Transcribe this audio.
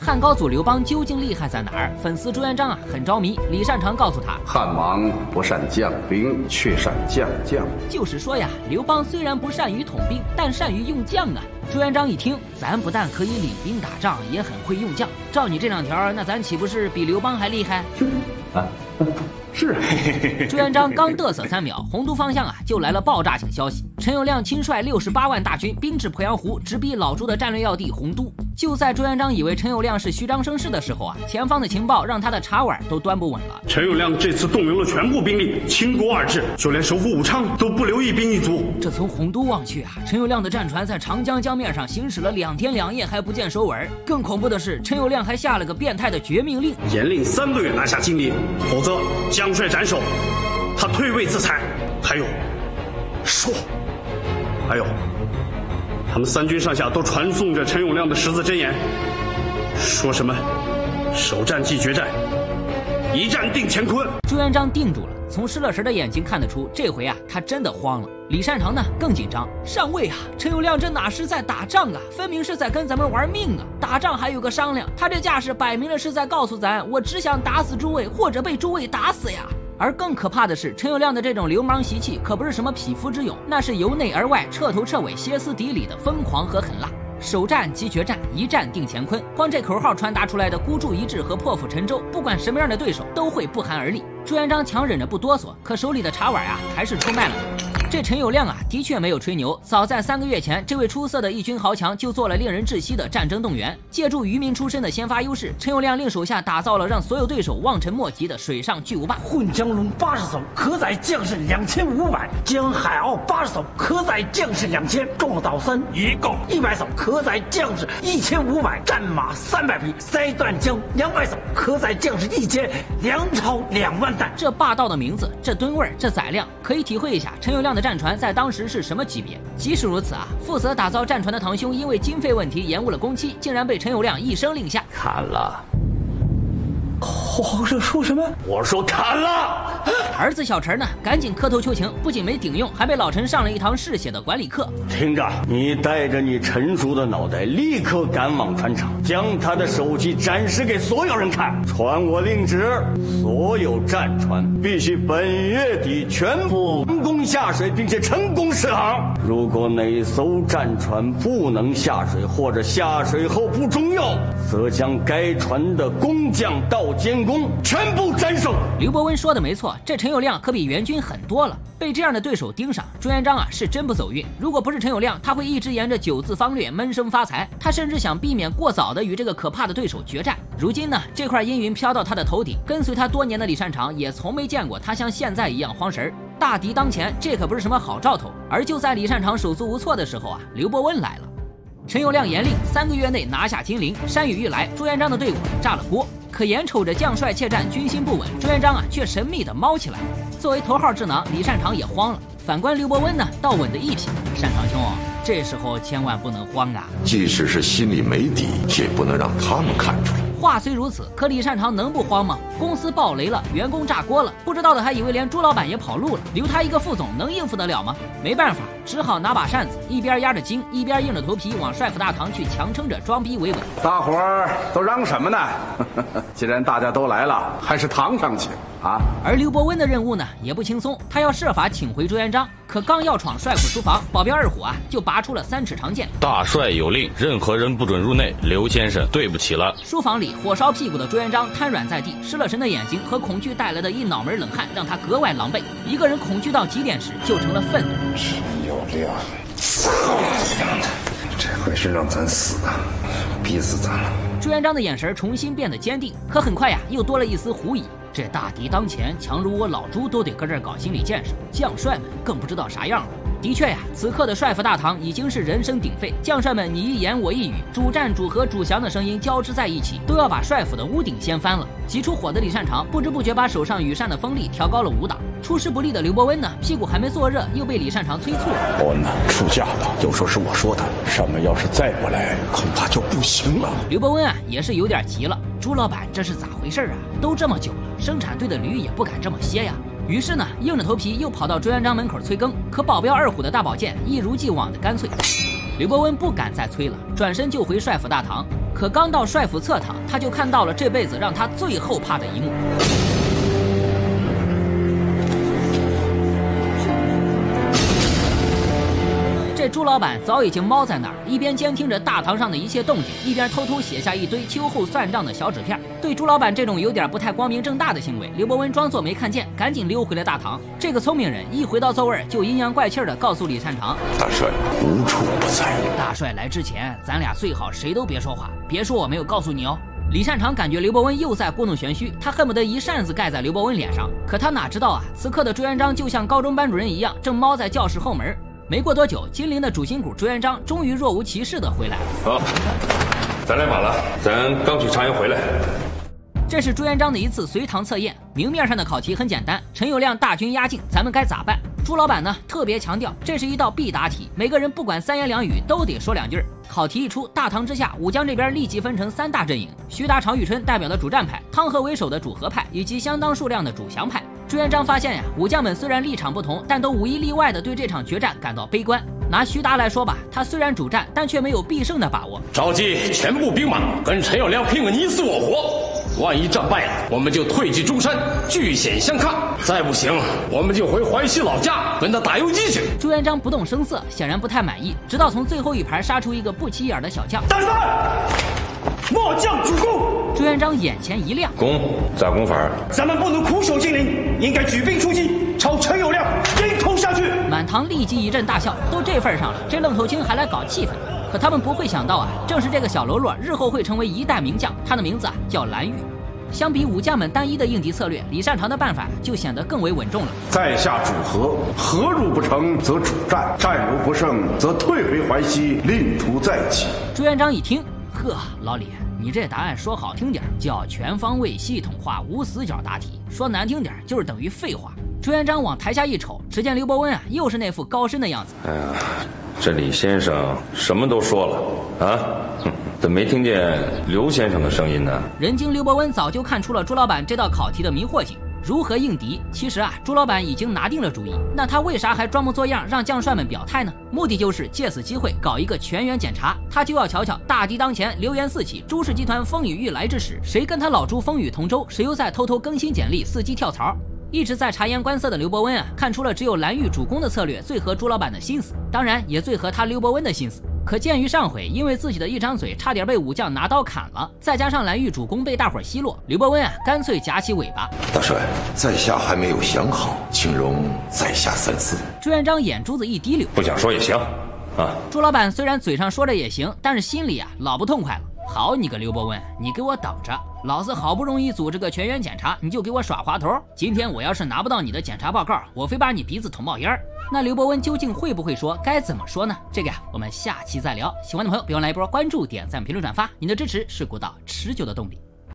汉高祖刘邦究竟厉害在哪儿？粉丝朱元璋啊很着迷。李善长告诉他， 汉王不善将兵，却善将将。 就是说呀，刘邦虽然不善于统兵，但善于用将啊。朱元璋一听，咱不但可以领兵打仗，也很会用将。照你这两条，那咱岂不是比刘邦还厉害？ 是。 朱元璋刚嘚瑟3秒，洪都方向啊就来了爆炸性消息：陈友谅亲率68万大军兵至鄱阳湖，直逼老朱的战略要地洪都。就在朱元璋以为陈友谅是虚张声势的时候啊，前方的情报让他的茶碗都端不稳了。 陈友谅这次动用了全部兵力，倾国而至，就连首府武昌都不留一兵一卒。 这从洪都望去啊，陈友谅的战船在长江江面上行驶了2天2夜还不见收尾。更恐怖的是，陈友谅还下了个变态的绝命令， 严令3个月拿下金陵，否则将帅斩首。他退位自裁。还有，他们3军上下都传颂着陈友谅的10字真言，说什么首战即决战，一战定乾坤。 朱元璋定住了，从失了神的眼睛看得出，这回啊他真的慌了。李善长呢更紧张，上尉啊，陈友谅这哪是在打仗啊，分明是在跟咱们玩命啊！打仗还有个商量，他这架势摆明了是在告诉咱，我只想打死诸位，或者被诸位打死呀！而更可怕的是，陈友谅的这种流氓习气可不是什么匹夫之勇，那是由内而外、彻头彻尾、歇斯底里的疯狂和狠辣。首战即决战，一战定乾坤，光这口号传达出来的孤注一掷和破釜沉舟，不管什么样的对手都会不寒而栗。朱元璋强忍着不哆嗦，可手里的茶碗啊还是出卖了他。这陈友谅啊，的确没有吹牛。早在3个月前，这位出色的义军豪强就做了令人窒息的战争动员。借助渔民出身的先发优势，陈友谅令手下打造了让所有对手望尘莫及的水上巨无霸。 混江龙80艘，可载将士2500；江海傲80艘，可载将士2000；重岛3一共100艘，可载将士1500；战马300匹；塞断江200艘，可载将士1000；粮超2万担。 这霸道的名字，这吨位，这载量，可以体会一下陈友谅的战船在当时是什么级别。即使如此啊，负责打造战船的堂兄因为经费问题延误了工期，竟然被陈友谅一声令下砍了。 皇上说什么？ 我说砍了。 儿子小陈呢，赶紧磕头求情，不仅没顶用，还被老陈上了一堂嗜血的管理课。 听着，你带着你成熟的脑袋，立刻赶往船厂，将他的手机展示给所有人看。传我令旨，所有战船必须本月底全部成功下水，并且成功试航。如果哪艘战船不能下水，或者下水后不中用，则将该船的工匠到监工全部斩首。 刘伯温说的没错，这陈友谅可比袁军狠多了。被这样的对手盯上，朱元璋啊是真不走运。如果不是陈友谅，他会一直沿着9字方略闷声发财。他甚至想避免过早的与这个可怕的对手决战。如今呢，这块阴云飘到他的头顶，跟随他多年的李善长也从没见过他像现在一样慌神。大敌当前，这可不是什么好兆头。而就在李善长手足无措的时候啊，刘伯温来了。陈友谅严令3个月内拿下金陵。山雨欲来，朱元璋的队伍炸了锅。可眼瞅着将帅怯战，军心不稳，朱元璋啊却神秘的猫起来。作为头号智囊，李善长也慌了。反观刘伯温呢，倒稳得一批。善长兄，这时候千万不能慌啊！ 即使是心里没底，也不能让他们看出来。 话虽如此，可李善长能不慌吗？公司爆雷了，员工炸锅了，不知道的还以为连朱老板也跑路了，留他一个副总能应付得了吗？没办法，只好拿把扇子，一边压着惊，一边硬着头皮往帅府大堂去强撑着装逼维稳。 大伙儿都嚷什么呢？既然大家都来了，还是堂上请啊！ 而刘伯温的任务呢也不轻松，他要设法请回朱元璋。可刚要闯帅府书房，保镖二虎啊就拔出了3尺长剑。 大帅有令，任何人不准入内。刘先生，对不起了。 书房里火烧屁股的朱元璋瘫软在地，失了神的眼睛和恐惧带来的一脑门冷汗让他格外狼狈。一个人恐惧到极点时，就成了愤怒。 陈友谅，这回是让咱死啊，逼死咱了。 朱元璋的眼神重新变得坚定，可很快呀，又多了一丝狐疑。这大敌当前，强如我老朱都得搁这儿搞心理建设，将帅们更不知道啥样了。的确呀，此刻的帅府大堂已经是人声鼎沸，将帅们你一言我一语，主战主和主降的声音交织在一起，都要把帅府的屋顶掀翻了。急出火的李善长不知不觉把手上羽扇的风力调高了5档。出师不利的刘伯温呢，屁股还没坐热，又被李善长催促了。 伯温呢，出嫁了，又说是我说的，上面要是再不来，恐怕就不行了。 刘伯温啊，也是有点急了。朱老板这是咋回事啊？都这么久了，生产队的驴也不敢这么歇呀。于是呢，硬着头皮又跑到朱元璋门口催更，可保镖二虎的大宝剑一如既往的干脆。 刘伯温不敢再催了，转身就回帅府大堂。可刚到帅府侧堂，他就看到了这辈子让他最后怕的一幕。这朱老板早已经猫在那儿，一边监听着大堂上的一切动静，一边偷偷写下一堆秋后算账的小纸片。对朱老板这种有点不太光明正大的行为，刘伯温装作没看见，赶紧溜回了大堂。这个聪明人一回到座位，就阴阳怪气的告诉李善长：“ 大帅无处不在。 大帅来之前，咱俩最好谁都别说话，别说我没有告诉你哦。”李善长感觉刘伯温又在故弄玄虚，他恨不得一扇子盖在刘伯温脸上。可他哪知道啊，此刻的朱元璋就像高中班主任一样，正猫在教室后门。没过多久，金陵的主心骨朱元璋终于若无其事地回来了。 好，咱来晚了，咱刚去茶园回来。 这是朱元璋的一次随堂测验，明面上的考题很简单，陈友谅大军压境，咱们该咋办？朱老板呢特别强调，这是一道必答题，每个人不管三言两语都得说两句。考题一出，大唐之下，武将这边立即分成3大阵营：徐达、常遇春代表的主战派，汤和为首的主和派，以及相当数量的主降派。朱元璋发现呀，武将们虽然立场不同，但都无一例外的对这场决战感到悲观。拿徐达来说吧，他虽然主战，但却没有必胜的把握。 召集全部兵马，跟陈友谅拼个你死我活。万一战败了，我们就退居中山，据险相抗；再不行，我们就回淮西老家跟他打游击去。 朱元璋不动声色，显然不太满意，直到从最后一排杀出一个不起眼的小将。 大帅，末将主公。 朱元璋眼前一亮， 攻，咋攻法？ 咱们不能苦守金陵，应该举兵出击，朝陈友谅迎头下去。 满堂立即一阵大笑，都这份上了，这愣头青还来搞气氛。可他们不会想到啊，正是这个小喽啰日后会成为一代名将，他的名字啊叫蓝玉。相比武将们单一的应敌策略，李善长的办法就显得更为稳重了。 在下主和，和如不成则主战，战如不胜则退回淮西，另图再起。 朱元璋一听，呵，老李，你这答案说好听点叫全方位系统化无死角答题，说难听点就是等于废话。朱元璋往台下一瞅，只见刘伯温啊又是那副高深的样子。 哎呀，这李先生什么都说了啊，怎么没听见刘先生的声音呢？ 人精刘伯温早就看出了朱老板这道考题的迷惑性。如何应敌？其实啊，朱老板已经拿定了主意。那他为啥还装模作样让将帅们表态呢？目的就是借此机会搞一个全员检查。他就要瞧瞧大敌当前，流言四起，朱氏集团风雨欲来之时，谁跟他老朱风雨同舟，谁又在偷偷更新简历，伺机跳槽。一直在察言观色的刘伯温啊，看出了只有蓝玉主攻的策略最合朱老板的心思，当然也最合他刘伯温的心思。可鉴于上回因为自己的一张嘴差点被武将拿刀砍了，再加上蓝玉主攻被大伙奚落，刘伯温啊干脆夹起尾巴。 大帅，在下还没有想好，请容在下三思。 朱元璋眼珠子一滴溜， 不想说也行啊。 朱老板虽然嘴上说着也行，但是心里啊老不痛快了。好你个刘伯温，你给我等着！老子好不容易组织个全员检查，你就给我耍滑头！今天我要是拿不到你的检查报告，我非把你鼻子捅冒烟儿！那刘伯温究竟会不会说？该怎么说呢？这个呀，我们下期再聊。喜欢的朋友别忘来一波关注、点赞、评论、转发，你的支持是古道持久的动力。